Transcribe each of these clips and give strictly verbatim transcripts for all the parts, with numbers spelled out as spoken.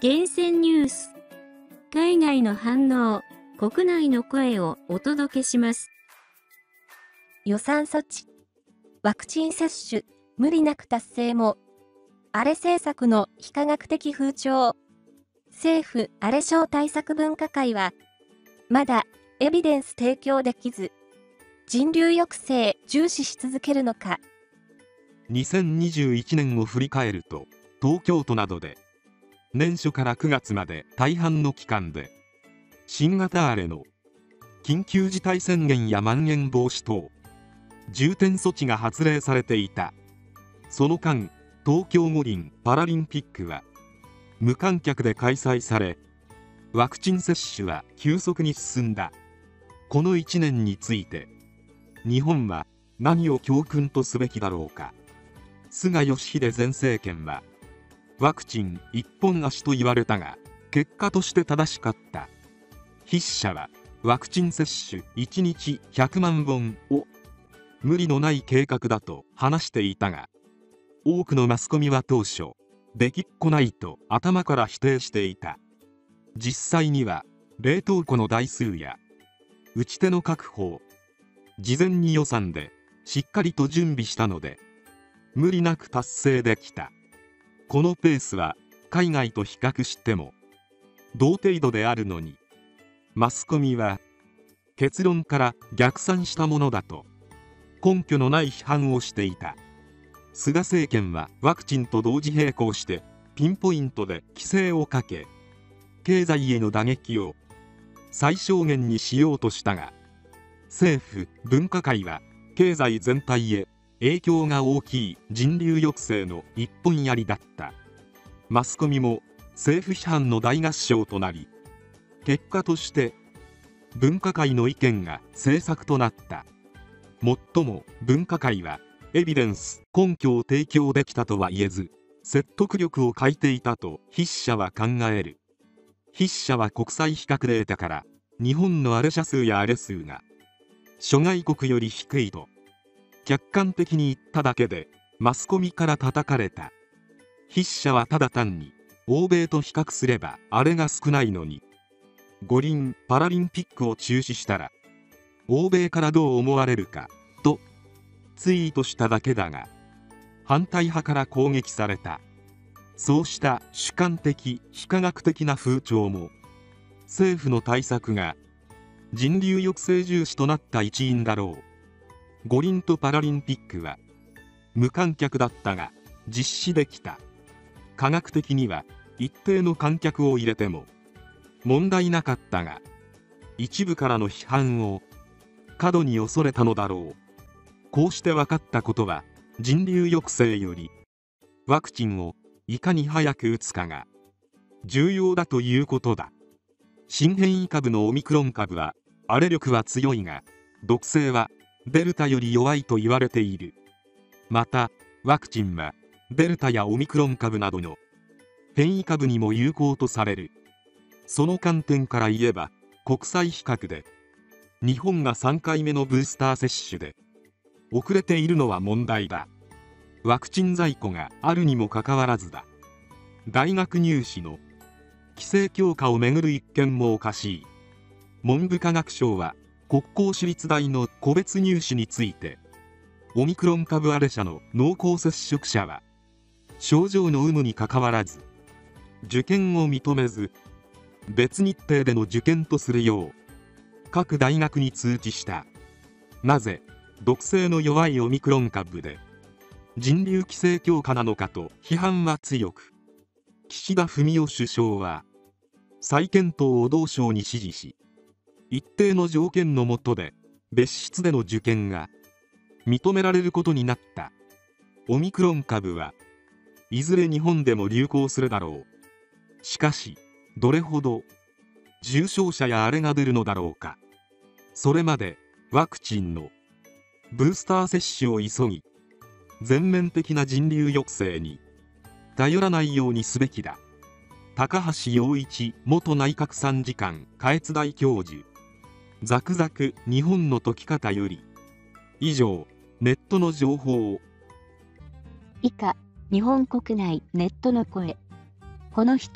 厳選ニュース。海外の反応、国内の声をお届けします。 予算措置。ワクチン接種、無理なく達成も。アレ政策の非科学的風潮。政府アレ省対策分科会は、まだエビデンス提供できず、人流抑制重視し続けるのか。 にせんにじゅういちねんを振り返ると、東京都などで年初からくがつまで大半の期間で新型アレの緊急事態宣言やまん延防止等重点措置が発令されていた。その間、東京五輪パラリンピックは無観客で開催され、ワクチン接種は急速に進んだ。このいちねんについて日本は何を教訓とすべきだろうか。菅義偉前政権はワクチン一本足と言われたが、結果として正しかった。筆者はワクチン接種いちにちひゃくまんぼんを無理のない計画だと話していたが、多くのマスコミは当初できっこないと頭から否定していた。実際には冷凍庫の台数や打ち手の確保を事前に予算でしっかりと準備したので無理なく達成できた。このペースは海外と比較しても同程度であるのに、マスコミは結論から逆算したものだと根拠のない批判をしていた。菅政権はワクチンと同時並行してピンポイントで規制をかけ、経済への打撃を最小限にしようとしたが、政府分科会は経済全体へ影響が大きい人流抑制の一本槍だった。マスコミも政府批判の大合唱となり、結果として分科会の意見が政策となった。もっとも分科会はエビデンス根拠を提供できたとは言えず、説得力を欠いていたと筆者は考える。筆者は国際比較データから日本のアレ者数やアレ数が諸外国より低いと客観的に言っただけでマスコミから叩かれた。筆者はただ単に欧米と比較すればあれが少ないのに、五輪パラリンピックを中止したら欧米からどう思われるかとツイートしただけだが、反対派から攻撃された。そうした主観的非科学的な風潮も政府の対策が人流抑制重視となった一因だろう。五輪とパラリンピックは無観客だったが実施できた。科学的には一定の観客を入れても問題なかったが、一部からの批判を過度に恐れたのだろう。こうして分かったことは、人流抑制よりワクチンをいかに早く打つかが重要だということだ。新変異株のオミクロン株はアレ力は強いが毒性はデルタより弱いと言われている。またワクチンはデルタやオミクロン株などの変異株にも有効とされる。その観点から言えば国際比較で日本がさんかいめのブースター接種で遅れているのは問題だ。ワクチン在庫があるにもかかわらずだ。大学入試の規制強化をめぐる一件もおかしい。文部科学省は国公私立大の個別入試について、オミクロン株アレ者の濃厚接触者は症状の有無にかかわらず受験を認めず、別日程での受験とするよう各大学に通知した。なぜ毒性の弱いオミクロン株で人流規制強化なのかと批判は強く、岸田文雄首相は再検討を同省に指示し、一定の条件の下で別室での受験が認められることになった。オミクロン株はいずれ日本でも流行するだろう。しかしどれほど重症者やあれが出るのだろうか。それまでワクチンのブースター接種を急ぎ、全面的な人流抑制に頼らないようにすべきだ。高橋洋一元内閣参事官下越大教授。ザクザク日本の解き方より。以上、ネットの情報を。 以下、日本国内ネットの声。この人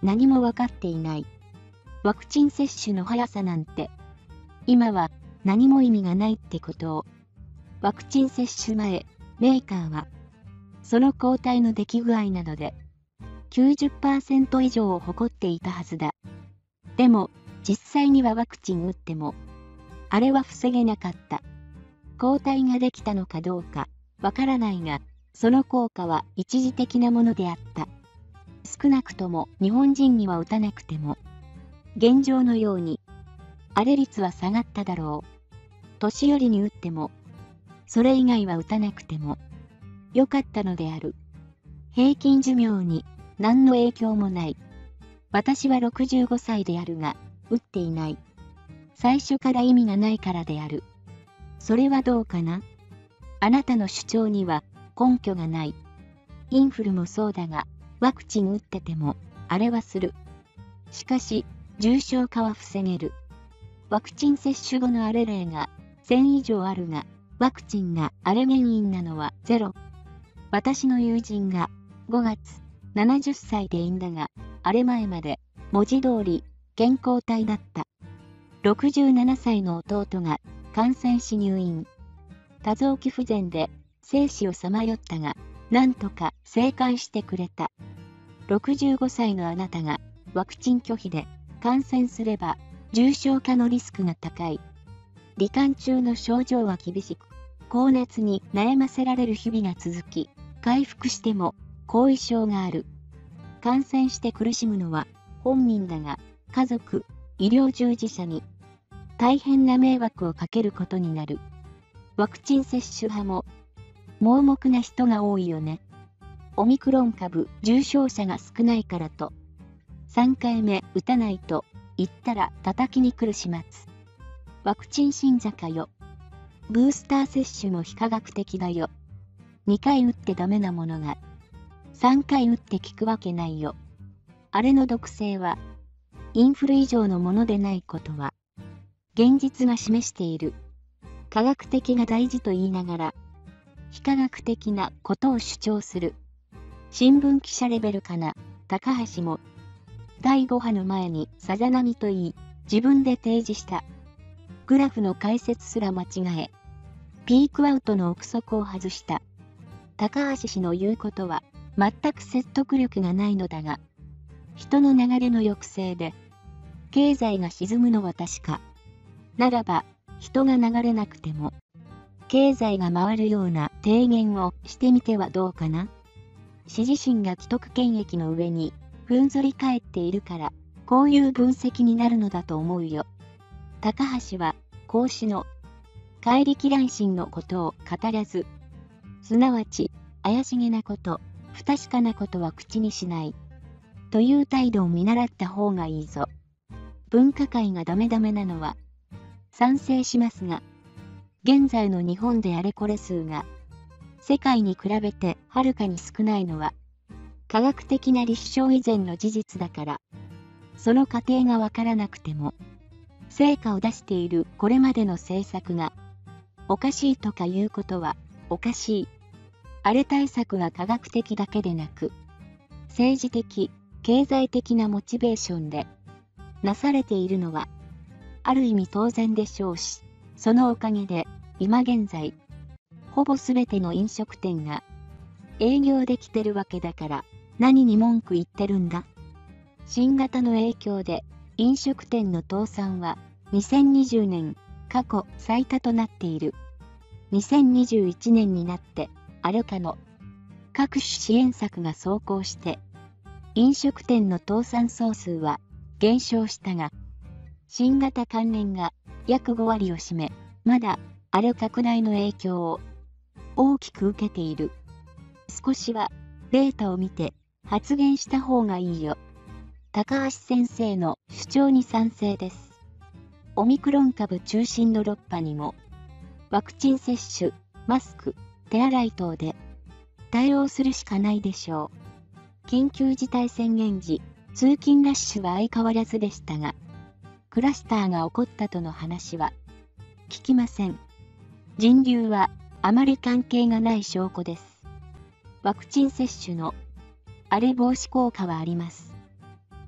何も分かっていない。ワクチン接種の速さなんて、今は何も意味がないってことを。ワクチン接種前、メーカーは、その抗体の出来具合などで、きゅうじゅっパーセント 以上を誇っていたはずだ。でも、実際にはワクチン打っても、あれは防げなかった。抗体ができたのかどうか、わからないが、その効果は一時的なものであった。少なくとも日本人には打たなくても、現状のように、あれ率は下がっただろう。年寄りに打っても、それ以外は打たなくても、良かったのである。平均寿命に何の影響もない。私はろくじゅうごさいであるが、打っていない。最初から意味がないからである。それはどうかな？あなたの主張には根拠がない。インフルもそうだが、ワクチン打ってても、あれはする。しかし、重症化は防げる。ワクチン接種後のあれ例がせん以上あるが、ワクチンがあれ原因なのはゼロ。私の友人がごがつななじゅっさいで産んだが、あれ前まで文字通り健康体だった。ろくじゅうななさいの弟が感染し入院。多臓器不全で生死をさまよったが、なんとか生還してくれた。ろくじゅうごさいのあなたがワクチン拒否で感染すれば重症化のリスクが高い。罹患中の症状は厳しく、高熱に悩ませられる日々が続き、回復しても後遺症がある。感染して苦しむのは本人だが、家族、医療従事者に大変な迷惑をかけることになる。ワクチン接種派も盲目な人が多いよね。オミクロン株重症者が少ないからと、さんかいめ打たないと言ったら叩きに来る始末。ワクチン信者かよ。ブースター接種も非科学的だよ。にかい打ってダメなものが、さんかい打って効くわけないよ。あれの毒性は、インフル以上のものでないことは、現実が示している。科学的が大事と言いながら、非科学的なことを主張する。新聞記者レベルかな、高橋も、だいご波の前にさざ波と言い、自分で提示した。グラフの解説すら間違え、ピークアウトの憶測を外した。高橋氏の言うことは、全く説得力がないのだが、人の流れの抑制で、経済が沈むのは確か。ならば、人が流れなくても、経済が回るような提言をしてみてはどうかな。氏自身が既得権益の上に、ふんぞり返っているから、こういう分析になるのだと思うよ。高橋は、孔子の、怪力乱心のことを語らず、すなわち、怪しげなこと、不確かなことは口にしない。という態度を見習った方がいいぞ。分科会がダメダメなのは、賛成しますが、現在の日本であれこれ数が、世界に比べてはるかに少ないのは、科学的な立証以前の事実だから、その過程がわからなくても、成果を出しているこれまでの政策が、おかしいとかいうことは、おかしい。あれ対策が科学的だけでなく、政治的、経済的なモチベーションで、なされているのは、ある意味当然でしょうし、そのおかげで、今現在、ほぼすべての飲食店が、営業できてるわけだから、何に文句言ってるんだ。新型の影響で、飲食店の倒産は、にせんにじゅうねん、過去最多となっている。にせんにじゅういちねんになって、あれかの、各種支援策が走行して、飲食店の倒産総数は減少したが、新型関連が約ごわりを占め、まだあれ拡大の影響を大きく受けている。少しはデータを見て発言した方がいいよ。高橋先生の主張に賛成です。オミクロン株中心のろっぱにも、ワクチン接種、マスク、手洗い等で対応するしかないでしょう。緊急事態宣言時、通勤ラッシュは相変わらずでしたが、クラスターが起こったとの話は聞きません。人流はあまり関係がない証拠です。ワクチン接種のあれ防止効果はあります。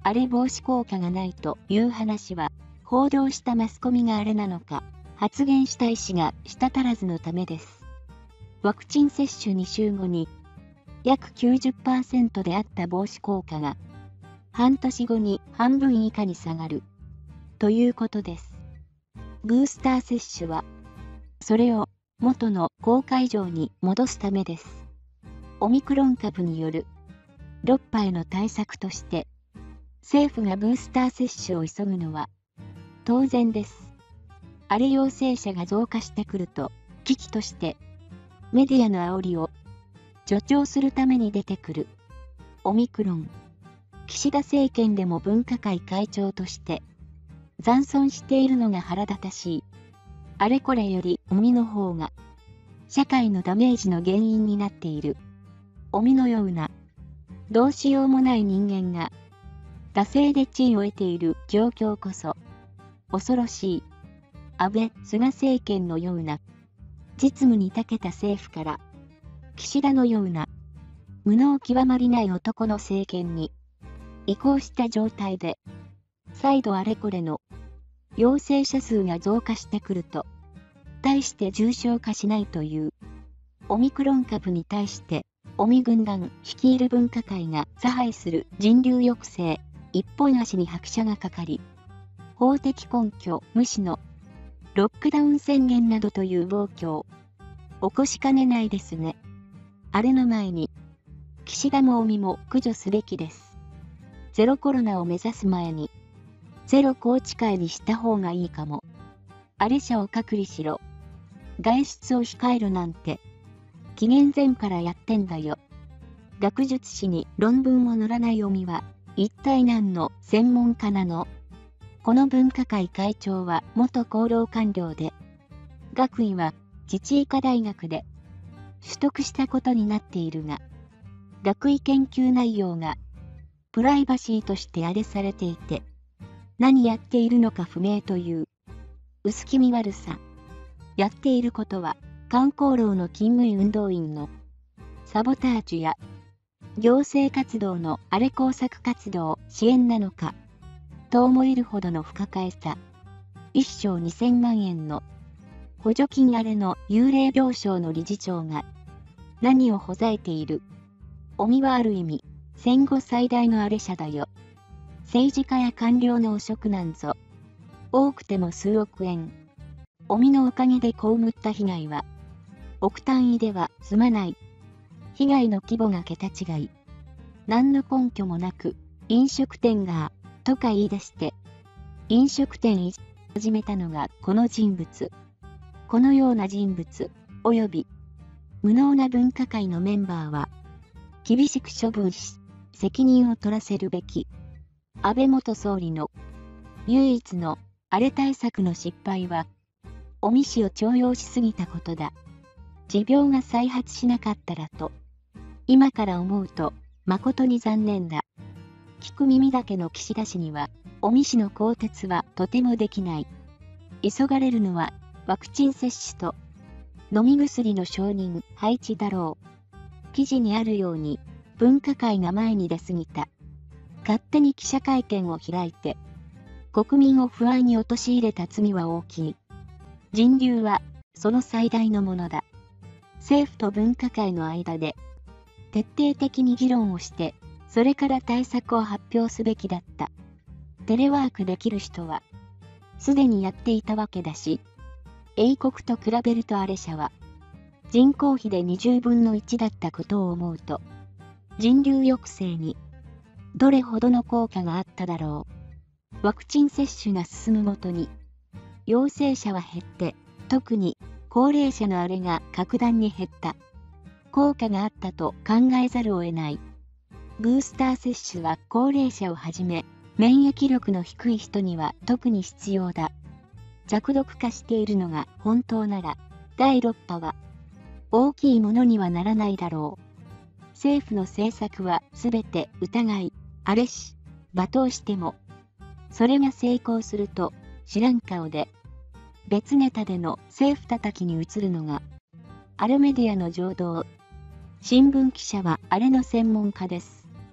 あれ防止効果がないという話は、報道したマスコミがあれなのか、発言した医師が舌足らずのためです。ワクチン接種にしゅうごに、約 きゅうじゅっパーセント であった防止効果が、半年後に半分以下に下がる、ということです。ブースター接種は、それを元の効果以上に戻すためです。オミクロン株によるろっぱへの対策として、政府がブースター接種を急ぐのは当然です。あれ陽性者が増加してくると、危機としてメディアの煽りを助長するために出てくるオミクロン。岸田政権でも分科会会長として残存しているのが腹立たしい。あれこれよりオミの方が社会のダメージの原因になっている。オミのようなどうしようもない人間が惰性で地位を得ている状況こそ恐ろしい。安倍・菅政権のような実務に長けた政府から岸田のような無能極まりない男の政権に移行した状態で再度あれこれの陽性者数が増加してくると大して重症化しないというオミクロン株に対してオミ軍団率いる分科会が差配する人流抑制一本足に拍車がかかり、法的根拠無視のロックダウン宣言などという暴挙を起こしかねないですね。あれの前に岸田もオミも駆除すべきです。ゼロコロナを目指す前にゼロ宏池会にした方がいいかも。あれ者を隔離しろ。外出を控えるなんて紀元前からやってんだよ。学術誌に論文も載らないオミは一体何の専門家なの？この分科会会長は元厚労官僚で、学位は自治医科大学で取得したことになっているが、学位研究内容がプライバシーとしてあれされていて、何やっているのか不明という薄気味悪さ。やっていることは、官公労の勤務医運動員のサボタージュや行政活動のあれ工作活動支援なのかと思えるほどの不可解さ。一床にせんまんえんの補助金あれの幽霊病床の理事長が何をほざいている。オミはある意味戦後最大のあれ者だよ。政治家や官僚の汚職なんぞ多くても数億円。オミのおかげで被った被害は億単位では済まない。被害の規模が桁違い。何の根拠もなく飲食店がとか言い出して飲食店い始めたのがこの人物。このような人物および無能な分科会のメンバーは厳しく処分し責任を取らせるべき。安倍元総理の唯一のあれ対策の失敗はオミ氏を重用しすぎたことだ。持病が再発しなかったらと今から思うと誠に残念だ。聞く耳だけの岸田氏にはオミ氏の更迭はとてもできない。急がれるのはワクチン接種と飲み薬の承認配置だろう。記事にあるように分科会が前に出過ぎた。勝手に記者会見を開いて国民を不安に陥れた罪は大きい。人流はその最大のものだ。政府と分科会の間で徹底的に議論をしてそれから対策を発表すべきだった。テレワークできる人はすでにやっていたわけだし、英国と比べるとあれ者は人口比でにじゅうぶんのいちだったことを思うと人流抑制にどれほどの効果があっただろう。ワクチン接種が進むごとに陽性者は減って特に高齢者のあれが格段に減った。効果があったと考えざるを得ない。ブースター接種は高齢者をはじめ免疫力の低い人には特に必要だ。弱毒化しているのが本当ならだいろっぱは大きいものにはならないだろう。政府の政策はすべて疑いあれし罵倒してもそれが成功すると知らん顔で別ネタでの政府叩きに移るのがあれメディアの常道。新聞記者はあれの専門家です。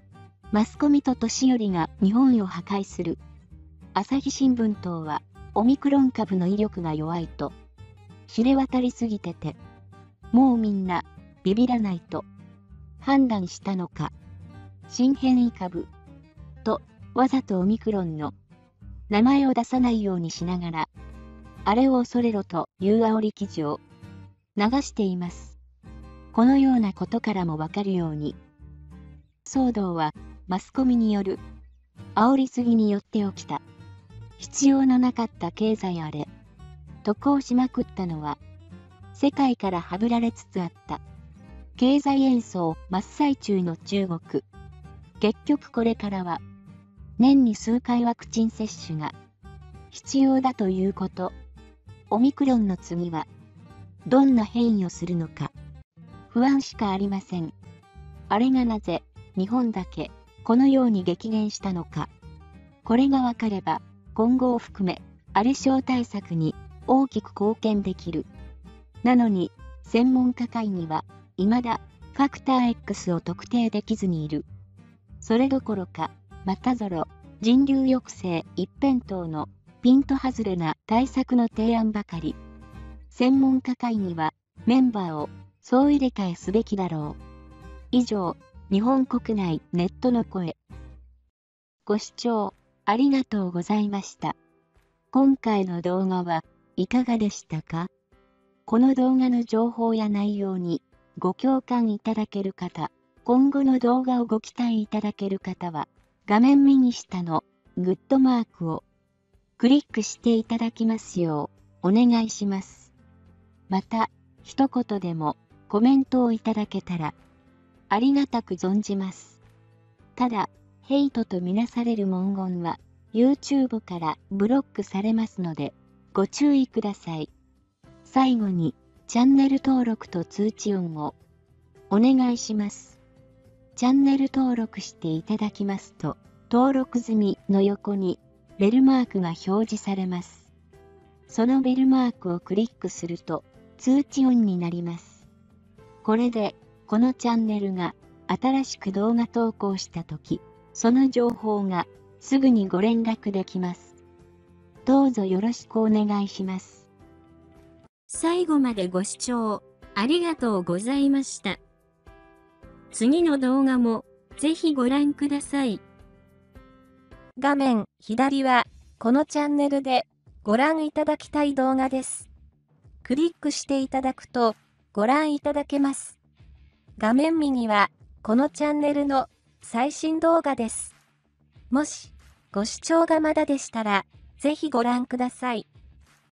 マスコミと年寄りが日本を破壊する。朝日新聞等は、オミクロン株の威力が弱いと、知れ渡りすぎてて、もうみんな、ビビらないと、判断したのか。新変異株、と、わざとオミクロンの、名前を出さないようにしながら、あれを恐れろという煽り記事を、流しています。このようなことからもわかるように、騒動はマスコミによる煽りすぎによって起きた。必要のなかった経済あれ、渡航しまくったのは、世界からはぶられつつあった。経済演奏真っ最中の中国。結局これからは、年に数回ワクチン接種が必要だということ。オミクロンの次は、どんな変異をするのか、不安しかありません。あれがなぜ、日本だけ、このように激減したのか。これがわかれば、今後を含め、あれ症対策に大きく貢献できる。なのに、専門家会議は、未だ、ファクター X を特定できずにいる。それどころか、またぞろ、人流抑制一辺倒の、ピント外れな対策の提案ばかり。専門家会議は、メンバーを、総入れ替えすべきだろう。以上、日本国内ネットの声。ご視聴ありがとうございました。今回の動画はいかがでしたか？この動画の情報や内容にご共感いただける方、今後の動画をご期待いただける方は、画面右下のグッドマークをクリックしていただきますようお願いします。また、一言でもコメントをいただけたらありがたく存じます。ただ、ヘイトとみなされる文言は YouTube からブロックされますのでご注意ください。最後にチャンネル登録と通知音をお願いします。チャンネル登録していただきますと登録済みの横にベルマークが表示されます。そのベルマークをクリックすると通知音になります。これでこのチャンネルが新しく動画投稿したとき、その情報がすぐにご連絡できます。どうぞよろしくお願いします。 最後までご視聴ありがとうございました。次の動画もぜひご覧ください。画面左はこのチャンネルでご覧いただきたい動画です。クリックしていただくとご覧いただけます。画面右はこのチャンネルの最新動画です。もしご視聴がまだでしたらぜひご覧ください。